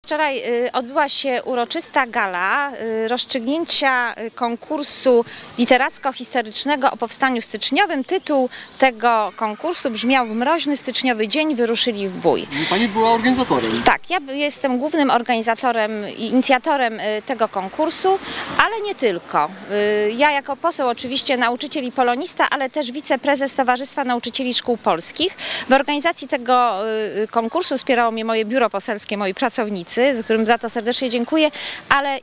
Wczoraj odbyła się uroczysta gala rozstrzygnięcia konkursu literacko-historycznego o powstaniu styczniowym. Tytuł tego konkursu brzmiał: W mroźny styczniowy dzień wyruszyli w bój. Pani była organizatorem. Tak, ja jestem głównym organizatorem i inicjatorem tego konkursu, ale nie tylko. Ja jako poseł oczywiście, nauczyciel i polonista, ale też wiceprezes Towarzystwa Nauczycieli Szkół Polskich. W organizacji tego konkursu wspierało mnie moje biuro poselskie, moi pracownicy, z którym za to serdecznie dziękuję, ale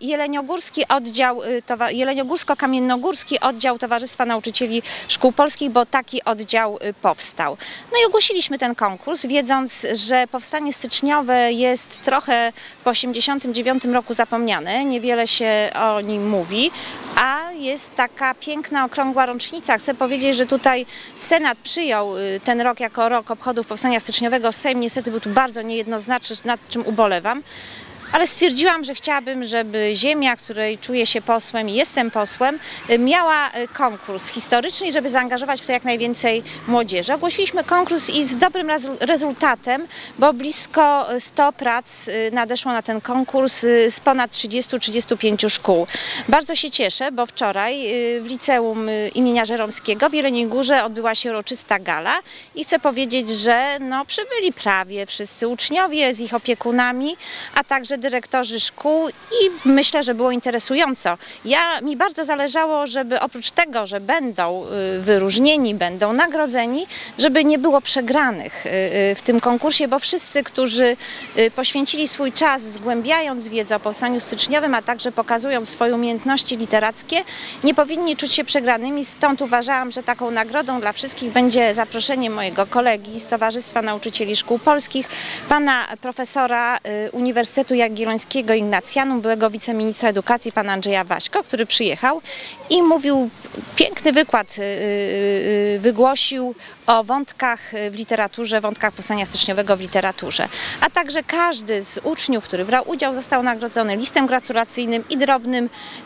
Jeleniogórsko-Kamiennogórski oddział Towarzystwa Nauczycieli Szkół Polskich, bo taki oddział powstał. No i ogłosiliśmy ten konkurs, wiedząc, że powstanie styczniowe jest trochę po 1989 roku zapomniane, niewiele się o nim mówi, a jest taka piękna, okrągła rocznica. Chcę powiedzieć, że tutaj Senat przyjął ten rok jako rok obchodów powstania styczniowego. Sejm niestety był tu bardzo niejednoznaczny, nad czym ubolewam. Ale stwierdziłam, że chciałabym, żeby ziemia, której czuję się posłem i jestem posłem, miała konkurs historyczny i żeby zaangażować w to jak najwięcej młodzieży. Ogłosiliśmy konkurs i z dobrym rezultatem, bo blisko 100 prac nadeszło na ten konkurs z ponad 30-35 szkół. Bardzo się cieszę, bo wczoraj w liceum imienia Żeromskiego w Jeleniej Górze odbyła się uroczysta gala i chcę powiedzieć, że przybyli prawie wszyscy uczniowie z ich opiekunami, a także dyrektorzy szkół i myślę, że było interesująco. Mi bardzo zależało, żeby oprócz tego, że będą wyróżnieni, będą nagrodzeni, żeby nie było przegranych w tym konkursie, bo wszyscy, którzy poświęcili swój czas, zgłębiając wiedzę o powstaniu styczniowym, a także pokazując swoje umiejętności literackie, nie powinni czuć się przegranymi. Stąd uważałam, że taką nagrodą dla wszystkich będzie zaproszenie mojego kolegi z Towarzystwa Nauczycieli Szkół Polskich, pana profesora Uniwersytetu Jagiellońskiego Ignatianum, byłego wiceministra edukacji, pana Andrzeja Waśko, który przyjechał i mówił, piękny wykład wygłosił o wątkach w literaturze, wątkach powstania styczniowego w literaturze. A także każdy z uczniów, który brał udział, został nagrodzony listem gratulacyjnym i drobnym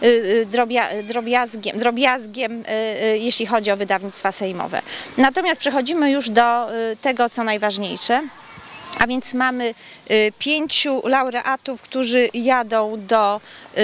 drobiazgiem, jeśli chodzi o wydawnictwa sejmowe. Natomiast przechodzimy już do tego, co najważniejsze. A więc mamy 5 laureatów, którzy jadą do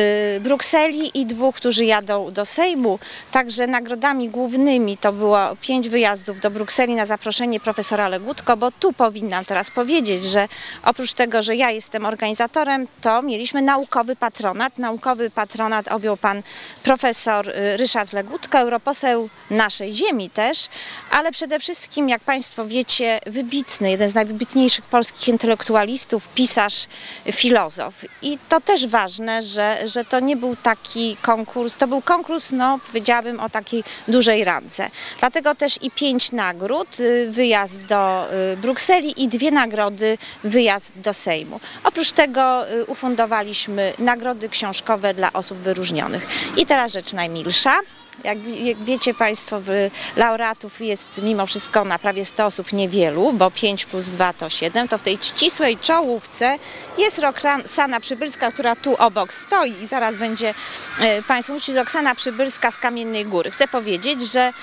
Brukseli i 2, którzy jadą do Sejmu. Także nagrodami głównymi to było 5 wyjazdów do Brukseli na zaproszenie profesora Legutko, bo tu powinnam teraz powiedzieć, że oprócz tego, że ja jestem organizatorem, to mieliśmy naukowy patronat. Naukowy patronat objął pan profesor Ryszard Legutko, europoseł naszej ziemi też, ale przede wszystkim, jak państwo wiecie, wybitny, jeden z najwybitniejszych polskich intelektualistów, pisarz, filozof. I to też ważne, że to nie był taki konkurs, to był konkurs, powiedziałabym, o takiej dużej randze. Dlatego też i 5 nagród, wyjazd do Brukseli i 2 nagrody, wyjazd do Sejmu. Oprócz tego ufundowaliśmy nagrody książkowe dla osób wyróżnionych. I teraz rzecz najmilsza. Jak wiecie państwo, laureatów jest mimo wszystko na prawie 100 osób niewielu, bo 5 plus 2 to 7, to w tej ścisłej czołówce jest Roxana Przybylska, która tu obok stoi i zaraz będzie państwu mówić. Roxana Przybylska z Kamiennej Góry. Chcę powiedzieć, że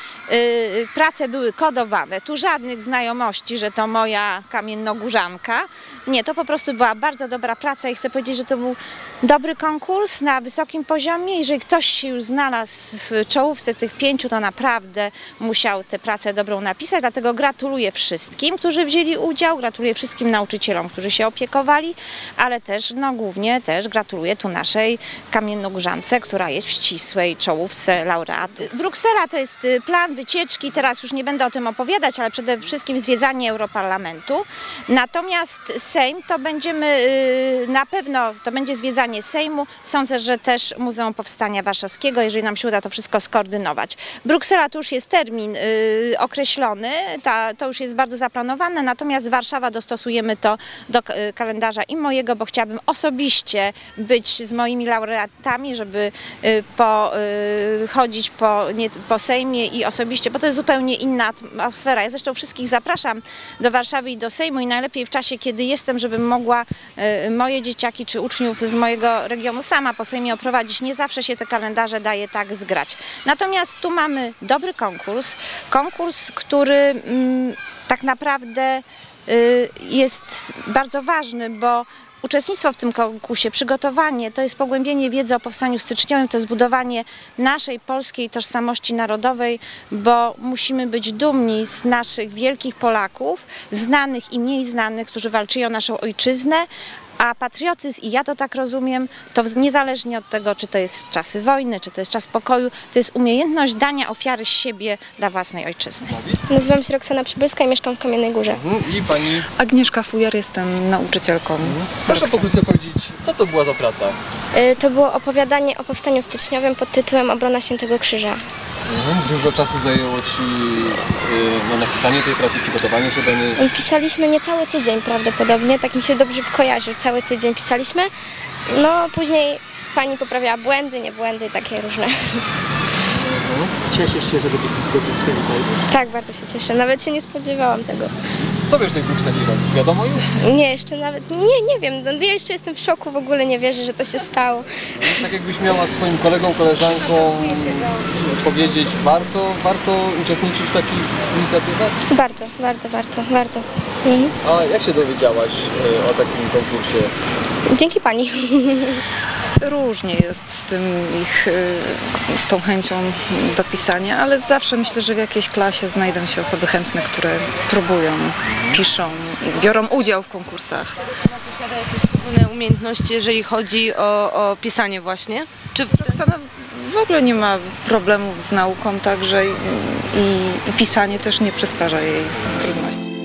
prace były kodowane, tu żadnych znajomości, że to moja kamiennogórzanka. Nie, to po prostu była bardzo dobra praca i chcę powiedzieć, że to był dobry konkurs na wysokim poziomie. Jeżeli ktoś się już znalazł w czołówce tych 5, to naprawdę musiał tę pracę dobrą napisać, dlatego gratuluję wszystkim, którzy wzięli udział, gratuluję wszystkim nauczycielom, którzy się opiekowali, ale też, głównie też gratuluję tu naszej kamiennogórzance, która jest w ścisłej czołówce laureatów. Bruksela to jest plan wycieczki, teraz już nie będę o tym opowiadać, ale przede wszystkim zwiedzanie Europarlamentu. Natomiast Sejm to będziemy, na pewno to będzie zwiedzanie Sejmu, sądzę, że też Muzeum Powstania Warszawskiego, jeżeli nam się uda to wszystko skoordynować. Bruksela to już jest termin określony, to już jest bardzo zaplanowane, natomiast Warszawa dostosujemy to do kalendarza i mojego, bo chciałabym osobiście być z moimi laureatami, żeby chodzić po Sejmie i osobiście, bo to jest zupełnie inna atmosfera. Ja zresztą wszystkich zapraszam do Warszawy i do Sejmu i najlepiej w czasie, kiedy jestem, żebym mogła moje dzieciaki czy uczniów z mojego regionu sama po Sejmie oprowadzić. Nie zawsze się te kalendarze daje tak zgrać. Natomiast tu mamy dobry konkurs, który tak naprawdę jest bardzo ważny, bo uczestnictwo w tym konkursie, przygotowanie, to jest pogłębienie wiedzy o powstaniu styczniowym, to jest budowanie naszej polskiej tożsamości narodowej, bo musimy być dumni z naszych wielkich Polaków, znanych i mniej znanych, którzy walczyli o naszą ojczyznę. A patriotyzm, i ja to tak rozumiem, to niezależnie od tego, czy to jest czasy wojny, czy to jest czas pokoju, to jest umiejętność dania ofiary z siebie dla własnej ojczyzny. Nazywam się Roxana Przybylska i mieszkam w Kamiennej Górze. I pani? Agnieszka Fujar, jestem nauczycielką. Proszę pokrótce powiedzieć, co to była za praca? To było opowiadanie o powstaniu styczniowym pod tytułem Obrona Świętego Krzyża. Dużo czasu zajęło Ci napisanie tej pracy, przygotowanie się do niej? Pisaliśmy niecały tydzień prawdopodobnie, tak mi się dobrze kojarzy, cały tydzień pisaliśmy. No później pani poprawiała błędy, nie błędy, takie różne. Cieszysz się, że do Brukseli pojedziesz? Tak, bardzo się cieszę, nawet się nie spodziewałam tego. Co wiesz w tej Brukseli robić? Wiadomo już? Nie, jeszcze nawet, nie wiem, no, ja jeszcze jestem w szoku, w ogóle nie wierzę, że to się stało. Tak jakbyś miała swoim kolegom, koleżankom powiedzieć, warto uczestniczyć w takich inicjatywach? Bardzo. Mhm. A jak się dowiedziałaś o takim konkursie? Dzięki pani. Różnie jest z tą chęcią do pisania, ale zawsze myślę, że w jakiejś klasie znajdą się osoby chętne, które próbują, piszą i biorą udział w konkursach. Posiada jakieś szczególne umiejętności, jeżeli chodzi o pisanie właśnie? Czy Roxana w ogóle nie ma problemów z nauką, także i pisanie też nie przysparza jej trudności.